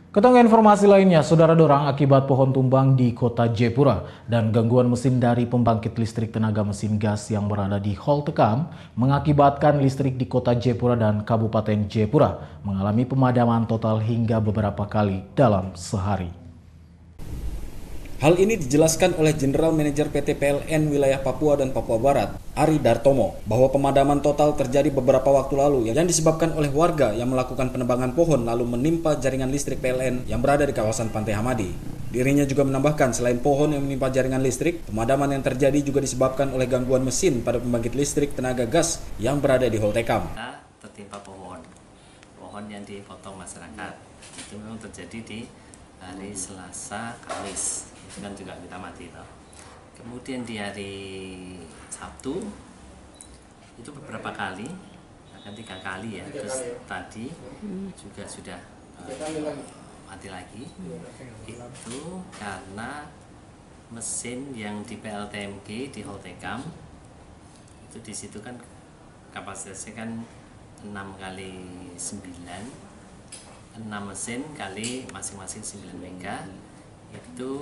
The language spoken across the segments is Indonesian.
Ketemu informasi lainnya, saudara dorang akibat pohon tumbang di kota Jayapura dan gangguan mesin dari pembangkit listrik tenaga mesin gas yang berada di Holtekam mengakibatkan listrik di kota Jayapura dan Kabupaten Jayapura mengalami pemadaman total hingga beberapa kali dalam sehari. Hal ini dijelaskan oleh General Manager PT PLN Wilayah Papua dan Papua Barat, Ari Dartomo, bahwa pemadaman total terjadi beberapa waktu lalu yang disebabkan oleh warga yang melakukan penebangan pohon lalu menimpa jaringan listrik PLN yang berada di kawasan Pantai Hamadi. Dirinya juga menambahkan selain pohon yang menimpa jaringan listrik, pemadaman yang terjadi juga disebabkan oleh gangguan mesin pada pembangkit listrik tenaga gas yang berada di Holtekam. Tertimpa pohon yang dipotong masyarakat, itu memang terjadi di hari Selasa, Kamis. Itu kan juga kita mati toh. Kemudian di hari Sabtu itu beberapa kali, akan 3 kali ya. Terus tadi juga sudah mati lagi. Itu karena mesin yang di PLTMG di Holtekam itu di situ kan kapasitasnya kan 6 kali 9, 6 mesin kali masing-masing 9 mega itu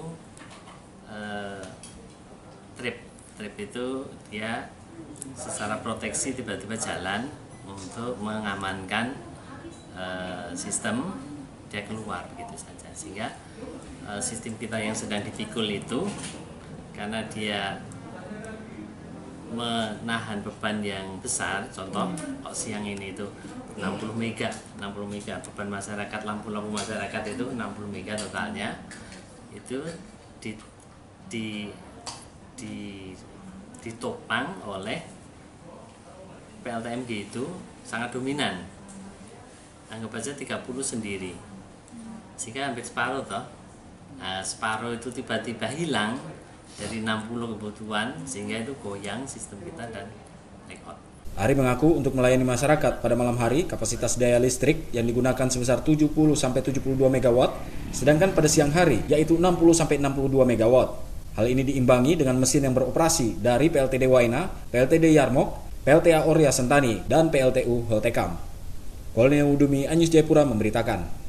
trip itu dia secara proteksi tiba-tiba jalan untuk mengamankan sistem, dia keluar begitu saja, sehingga sistem kita yang sedang dipikul itu karena dia menahan beban yang besar. Contoh kok siang ini itu 60 mega beban masyarakat, lampu-lampu masyarakat itu 60 mega totalnya, itu ditopang oleh PLTMG itu sangat dominan, anggap aja 30 sendiri, sehingga hampir separuh toh. Nah, separuh itu tiba-tiba hilang dari 60 kebutuhan, sehingga itu goyang sistem kita dan blackout. Ari mengaku untuk melayani masyarakat pada malam hari kapasitas daya listrik yang digunakan sebesar 70-72 MW, sedangkan pada siang hari yaitu 60-62 MW. Hal ini diimbangi dengan mesin yang beroperasi dari PLTD Waina, PLTD Yarmok, PLTA Orya Sentani, dan PLTU Holtekam. Kolonel Udumi, Anyus Jayapura memberitakan.